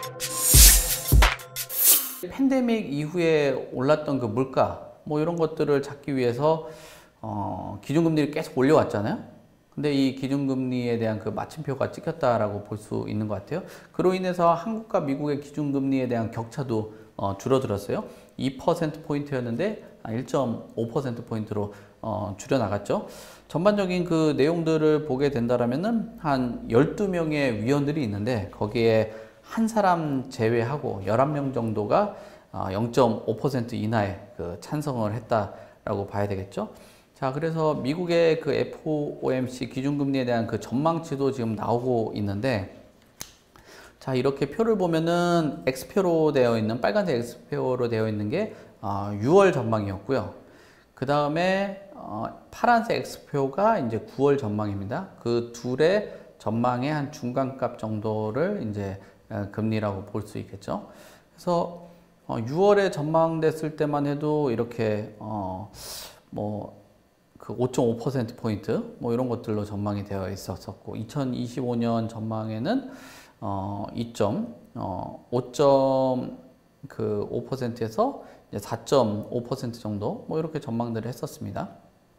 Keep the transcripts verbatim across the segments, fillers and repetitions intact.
팬데믹 이후에 올랐던 그 물가 뭐 이런 것들을 잡기 위해서 어, 기준금리를 계속 올려왔잖아요. 근데 이 기준금리에 대한 그 마침표가 찍혔다라고 볼 수 있는 것 같아요. 그로 인해서 한국과 미국의 기준금리에 대한 격차도 어, 줄어들었어요. 이 퍼센트 포인트였는데 일 점 오 퍼센트 포인트로 어, 줄여나갔죠. 전반적인 그 내용들을 보게 된다면은 한 열두 명의 위원들이 있는데 거기에 한 사람 제외하고 열한 명 정도가 영 점 오 퍼센트 이나의 그 찬성을 했다라고 봐야 되겠죠. 자, 그래서 미국의 그 에프 오 엠 씨 기준금리에 대한 그 전망치도 지금 나오고 있는데, 자, 이렇게 표를 보면은 X표로 되어 있는, 빨간색 X표로 되어 있는 게 유월 전망이었고요. 그 다음에 파란색 X표가 이제 구월 전망입니다. 그 둘의 전망의 한 중간값 정도를 이제 금리라고 볼 수 있겠죠. 그래서 유월에 전망됐을 때만 해도 이렇게 어 뭐 그 오 점 오 퍼센트 포인트 뭐 이런 것들로 전망이 되어 있었었고, 이천이십오 년 전망에는 어 이 점 오 점 오 퍼센트에서 이제 사 점 오 퍼센트 정도 뭐 이렇게 전망들을 했었습니다.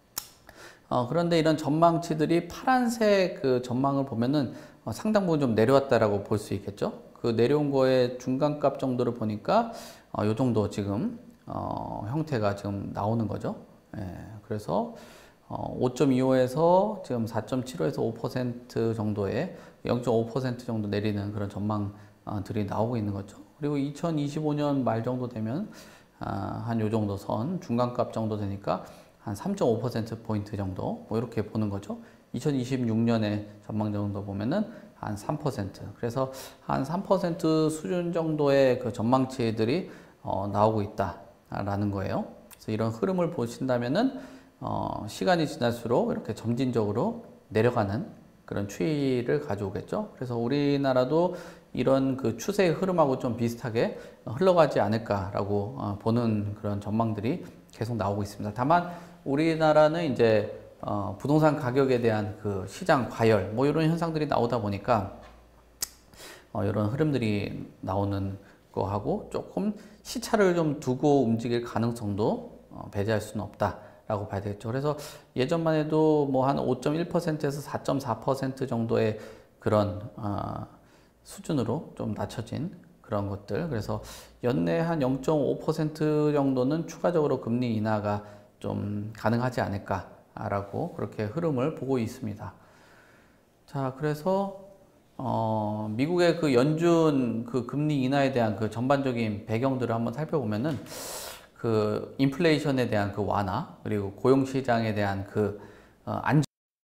어, 그런데 이런 전망치들이 파란색 그 전망을 보면은 어, 상당 부분 좀 내려왔다라고 볼 수 있겠죠. 그 내려온 거의 중간값 정도를 보니까 어, 요 정도 지금 어, 형태가 지금 나오는 거죠. 예, 그래서 어, 오 점 이오에서 지금 사 점 칠오에서 오 퍼센트 정도의 영 점 오 퍼센트 정도 내리는 그런 전망들이 나오고 있는 거죠. 그리고 이천이십오 년 말 정도 되면 아, 한 요 정도 선 중간값 정도 되니까 한 삼 점 오 퍼센트 포인트 정도 뭐 이렇게 보는 거죠. 이천이십육 년의 전망 정도 보면은 한 삼 퍼센트, 그래서 한 삼 퍼센트 수준 정도의 그 전망치들이 어, 나오고 있다라는 거예요. 그래서 이런 흐름을 보신다면은 어, 시간이 지날수록 이렇게 점진적으로 내려가는 그런 추이를 가져오겠죠. 그래서 우리나라도 이런 그 추세의 흐름하고 좀 비슷하게 흘러가지 않을까라고 어, 보는 그런 전망들이 계속 나오고 있습니다. 다만 우리나라는 이제 어, 부동산 가격에 대한 그 시장 과열 뭐 이런 현상들이 나오다 보니까 어, 이런 흐름들이 나오는 거하고 조금 시차를 좀 두고 움직일 가능성도 어, 배제할 수는 없다라고 봐야 되겠죠. 그래서 예전만 해도 뭐 한 오 점 일 퍼센트에서 사 점 사 퍼센트 정도의 그런 어, 수준으로 좀 낮춰진 그런 것들, 그래서 연내 한 영 점 오 퍼센트 정도는 추가적으로 금리 인하가 좀 가능하지 않을까라고 그렇게 흐름을 보고 있습니다. 자, 그래서 어, 미국의 그 연준 그 금리 인하에 대한 그 전반적인 배경들을 한번 살펴보면은 그 인플레이션에 대한 그 완화, 그리고 고용 시장에 대한 그 어, 안정,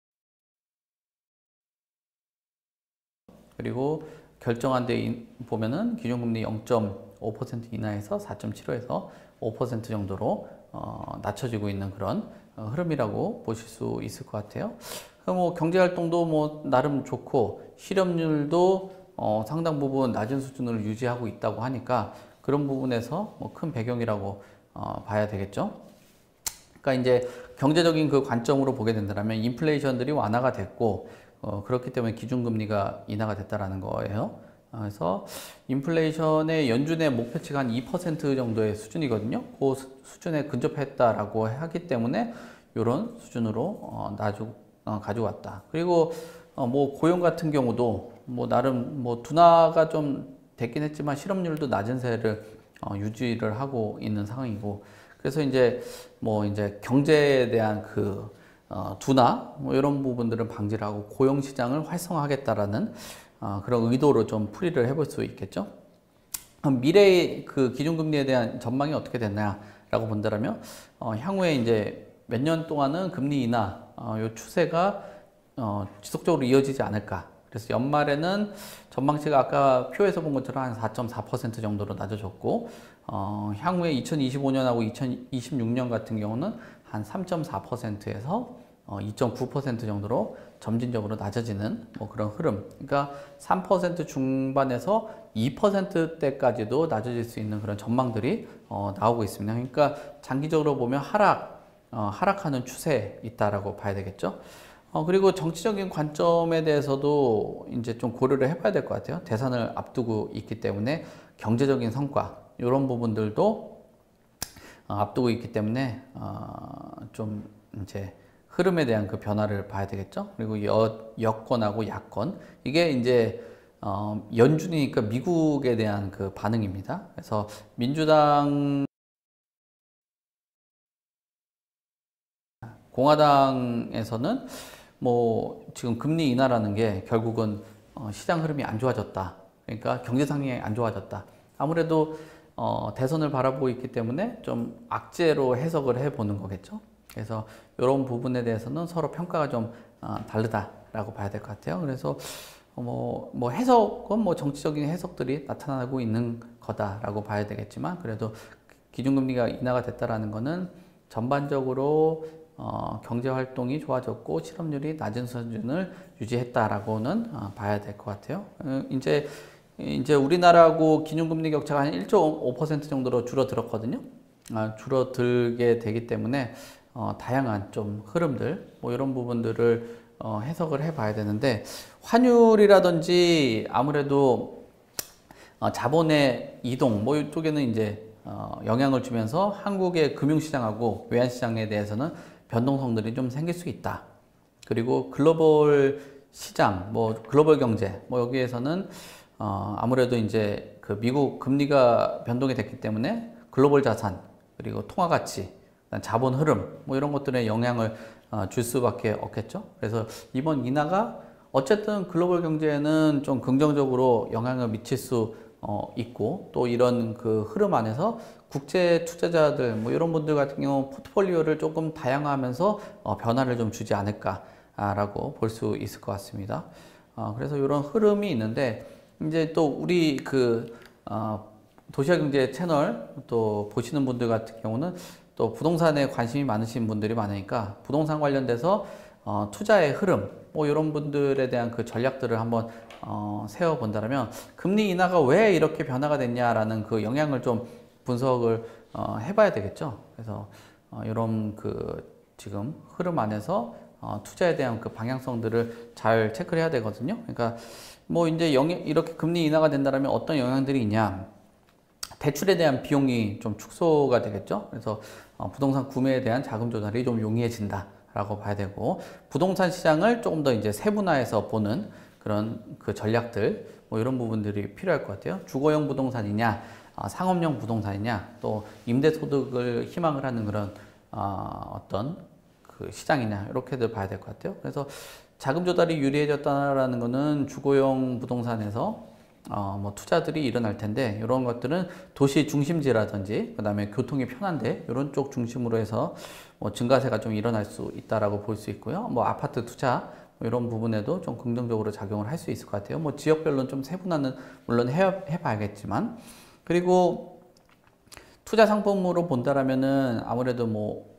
그리고 결정한 데 보면은 기준금리 영 점 오 퍼센트 인하에서 사 점 칠오에서 오 퍼센트 정도로 어, 낮춰지고 있는 그런 어, 흐름이라고 보실 수 있을 것 같아요. 뭐 경제 활동도 뭐 나름 좋고 실업률도 어, 상당 부분 낮은 수준을 유지하고 있다고 하니까 그런 부분에서 뭐 큰 배경이라고 어, 봐야 되겠죠. 그러니까 이제 경제적인 그 관점으로 보게 된다면 인플레이션들이 완화가 됐고 어, 그렇기 때문에 기준금리가 인하가 됐다라는 거예요. 그래서 인플레이션의 연준의 목표치가 한 이 퍼센트 정도의 수준이거든요. 그 수준에 근접했다라고 하기 때문에 이런 수준으로 어, 나주, 어, 가져왔다. 그리고 어, 뭐 고용 같은 경우도 뭐 나름 뭐 둔화가 좀 됐긴 했지만 실업률도 낮은 세를 어, 유지를 하고 있는 상황이고, 그래서 이제 뭐 이제 경제에 대한 그 어, 둔화 뭐 이런 부분들을 방지를 하고 고용 시장을 활성화하겠다라는 어, 그런 의도로 좀 풀이를 해볼 수 있겠죠. 미래의 그 기준금리에 대한 전망이 어떻게 됐나라고 본다면 어, 향후에 이제 몇 년 동안은 금리 인하 어, 요 추세가 어, 지속적으로 이어지지 않을까. 그래서 연말에는 전망치가 아까 표에서 본 것처럼 한 사 점 사 퍼센트 정도로 낮아졌고 어, 향후에 이천이십오 년하고 이천이십육 년 같은 경우는 한 삼 점 사 퍼센트에서 어, 이 점 구 퍼센트 정도로 점진적으로 낮아지는 뭐 그런 흐름. 그러니까 삼 퍼센트 중반에서 이 퍼센트대까지도 낮아질 수 있는 그런 전망들이 어, 나오고 있습니다. 그러니까 장기적으로 보면 하락, 어, 하락하는 추세에 있다라고 봐야 되겠죠. 어, 그리고 정치적인 관점에 대해서도 이제 좀 고려를 해봐야 될 것 같아요. 대선을 앞두고 있기 때문에 경제적인 성과, 이런 부분들도 어, 앞두고 있기 때문에 어, 좀 이제 흐름에 대한 그 변화를 봐야 되겠죠. 그리고 여, 여권하고 야권, 이게 이제 어, 연준이니까 미국에 대한 그 반응입니다. 그래서 민주당, 공화당에서는 뭐 지금 금리 인하라는 게 결국은 어, 시장 흐름이 안 좋아졌다. 그러니까 경제 상황이 안 좋아졌다. 아무래도 어, 대선을 바라보고 있기 때문에 좀 악재로 해석을 해보는 거겠죠. 그래서 이런 부분에 대해서는 서로 평가가 좀 어, 다르다라고 봐야 될 것 같아요. 그래서 뭐, 뭐 해석은 뭐 정치적인 해석들이 나타나고 있는 거다라고 봐야 되겠지만, 그래도 기준금리가 인하가 됐다라는 거는 전반적으로 어, 경제 활동이 좋아졌고 실업률이 낮은 수준을 유지했다라고는 어, 봐야 될 것 같아요. 어, 이제 이제 우리나라하고 기준금리 격차가 한 일 점 오 퍼센트 정도로 줄어들었거든요. 아, 줄어들게 되기 때문에 어, 다양한 좀 흐름들, 뭐 이런 부분들을 어, 해석을 해봐야 되는데, 환율이라든지 아무래도 어, 자본의 이동, 뭐 이쪽에는 이제 어, 영향을 주면서 한국의 금융시장하고 외환시장에 대해서는 변동성들이 좀 생길 수 있다. 그리고 글로벌 시장, 뭐 글로벌 경제, 뭐 여기에서는 어, 아무래도 이제 그 미국 금리가 변동이 됐기 때문에 글로벌 자산, 그리고 통화 가치, 자본 흐름, 뭐 이런 것들에 영향을 어, 줄 수밖에 없겠죠. 그래서 이번 인하가 어쨌든 글로벌 경제에는 좀 긍정적으로 영향을 미칠 수 어, 있고, 또 이런 그 흐름 안에서 국제 투자자들, 뭐 이런 분들 같은 경우 포트폴리오를 조금 다양화하면서 어, 변화를 좀 주지 않을까라고 볼 수 있을 것 같습니다. 어, 그래서 이런 흐름이 있는데, 이제 또 우리 그 어, 도시화경제 채널 또 보시는 분들 같은 경우는 또 부동산에 관심이 많으신 분들이 많으니까 부동산 관련돼서 어, 투자의 흐름, 뭐 이런 분들에 대한 그 전략들을 한번 어, 세워 본다면, 금리 인하가 왜 이렇게 변화가 됐냐라는 그 영향을 좀 분석을 어, 해봐야 되겠죠. 그래서 어, 이런 그 지금 흐름 안에서 어, 투자에 대한 그 방향성들을 잘 체크를 해야 되거든요. 그러니까 뭐 이제 영향, 이렇게 금리 인하가 된다면 어떤 영향들이 있냐? 대출에 대한 비용이 좀 축소가 되겠죠. 그래서 어, 부동산 구매에 대한 자금 조달이 좀 용이해진다라고 봐야 되고, 부동산 시장을 조금 더 이제 세분화해서 보는 그런 그 전략들, 뭐 이런 부분들이 필요할 것 같아요. 주거용 부동산이냐, 어, 상업용 부동산이냐, 또 임대소득을 희망을 하는 그런 어, 어떤 그 시장이냐, 이렇게들 봐야 될 것 같아요. 그래서 자금 조달이 유리해졌다라는 거는 주거용 부동산에서 어, 뭐 투자들이 일어날 텐데, 이런 것들은 도시 중심지라든지 그다음에 교통이 편한데 이런 쪽 중심으로 해서 뭐 증가세가 좀 일어날 수 있다라고 볼 수 있고요. 뭐 아파트 투자 뭐 이런 부분에도 좀 긍정적으로 작용을 할 수 있을 것 같아요. 뭐 지역별로는 좀 세분화는 물론 해, 해봐야겠지만, 그리고 투자 상품으로 본다라면은 아무래도 뭐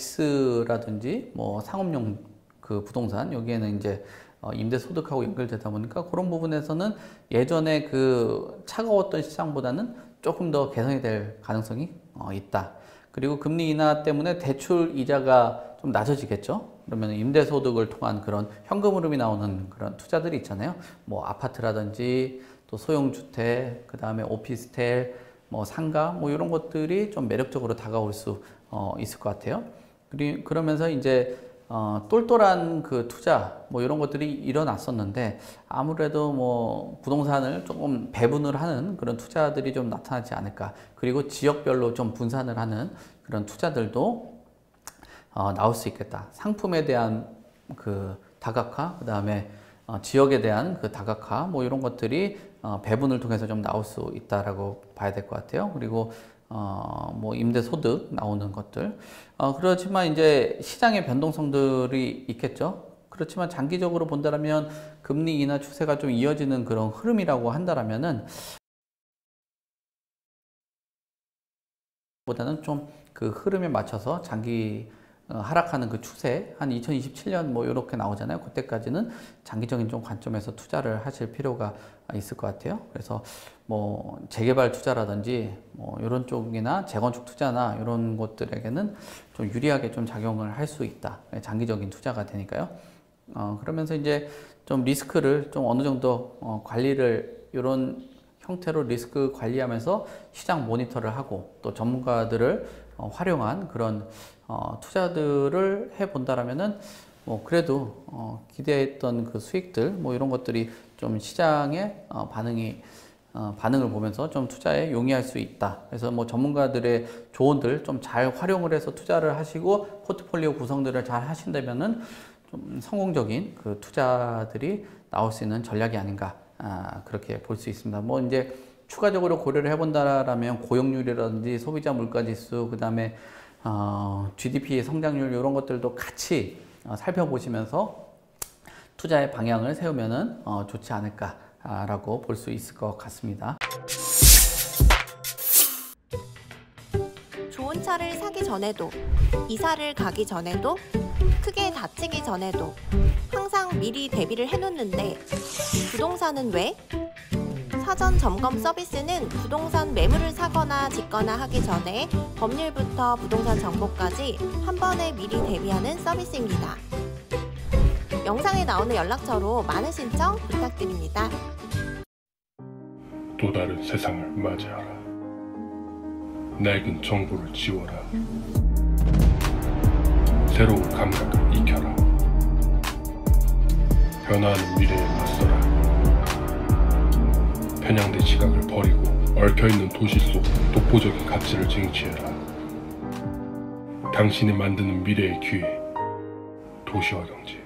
오피스라든지 뭐 상업용 그 부동산, 여기에는 이제 어, 임대소득하고 연결되다 보니까 그런 부분에서는 예전에 그 차가웠던 시장보다는 조금 더 개선이 될 가능성이 어, 있다. 그리고 금리 인하 때문에 대출 이자가 좀 낮아지겠죠. 그러면 임대소득을 통한 그런 현금 흐름이 나오는 그런 투자들이 있잖아요. 뭐 아파트라든지 또 소형주택, 그 다음에 오피스텔, 뭐 상가, 뭐 이런 것들이 좀 매력적으로 다가올 수 어, 있을 것 같아요. 그리, 그러면서 이제 어, 똘똘한 그 투자, 뭐 이런 것들이 일어났었는데, 아무래도 뭐 부동산을 조금 배분을 하는 그런 투자들이 좀 나타나지 않을까. 그리고 지역별로 좀 분산을 하는 그런 투자들도 어, 나올 수 있겠다. 상품에 대한 그 다각화, 그 다음에 어, 지역에 대한 그 다각화, 뭐 이런 것들이 어, 배분을 통해서 좀 나올 수 있다라고 봐야 될 것 같아요. 그리고 어, 뭐 임대소득 나오는 것들. 어, 그렇지만 이제 시장의 변동성들이 있겠죠. 그렇지만 장기적으로 본다면 금리 인하 추세가 좀 이어지는 그런 흐름이라고 한다면은 보다는 좀 그 흐름에 맞춰서 장기 어, 하락하는 그 추세, 한 이천이십칠 년 뭐 이렇게 나오잖아요. 그때까지는 장기적인 좀 관점에서 투자를 하실 필요가 있을 것 같아요. 그래서 뭐 재개발 투자라든지 뭐 이런 쪽이나 재건축 투자나 이런 것들에게는 좀 유리하게 좀 작용을 할 수 있다. 장기적인 투자가 되니까요. 어, 그러면서 이제 좀 리스크를 좀 어느 정도 어, 관리를 이런 형태로 리스크 관리하면서 시장 모니터를 하고 또 전문가들을 어, 활용한 그런 어, 투자들을 해 본다라면은 뭐 그래도 어, 기대했던 그 수익들 뭐 이런 것들이 좀 시장의 어, 반응이 어, 반응을 보면서 좀 투자에 용이할 수 있다. 그래서 뭐 전문가들의 조언들 좀 잘 활용을 해서 투자를 하시고 포트폴리오 구성들을 잘 하신다면은 좀 성공적인 그 투자들이 나올 수 있는 전략이 아닌가, 아, 그렇게 볼 수 있습니다. 뭐 이제 추가적으로 고려를 해본다라면 고용률이라든지 소비자 물가지수, 그 다음에 어, 지디피 성장률 이런 것들도 같이 어, 살펴보시면서 투자의 방향을 세우면은 어, 좋지 않을까라고 볼 수 있을 것 같습니다. 좋은 차를 사기 전에도, 이사를 가기 전에도, 크게 다치기 전에도 항상 미리 대비를 해놓는데 부동산은 왜? 사전 점검 서비스는 부동산 매물을 사거나 짓거나 하기 전에 법률부터 부동산 정보까지 한 번에 미리 대비하는 서비스입니다. 영상에 나오는 연락처로 많은 신청 부탁드립니다. 또 다른 세상을 맞이하라. 낡은 정보를 지워라. 새로운 감각을 익혀라. 변화하는 미래에 맞서라. 편향된 시각을 버리고 얽혀있는 도시 속 독보적인 가치를 쟁취해라. 당신이 만드는 미래의 기회, 도시화 경제.